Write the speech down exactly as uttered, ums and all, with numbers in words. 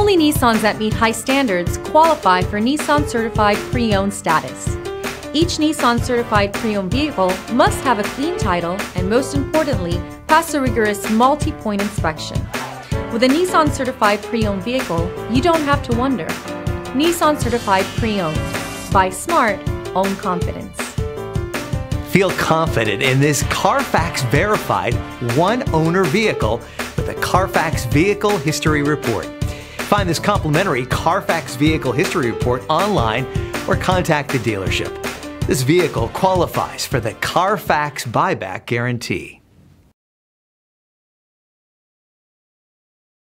Only Nissans that meet high standards qualify for Nissan Certified Pre-Owned status. Each Nissan Certified Pre-Owned vehicle must have a clean title and, most importantly, pass a rigorous multi-point inspection. With a Nissan Certified Pre-Owned vehicle, you don't have to wonder. Nissan Certified Pre-Owned. Buy smart, own confidence. Feel confident in this Carfax verified one-owner vehicle with a Carfax Vehicle History Report. Find this complimentary Carfax Vehicle History Report online or contact the dealership. This vehicle qualifies for the Carfax Buyback Guarantee.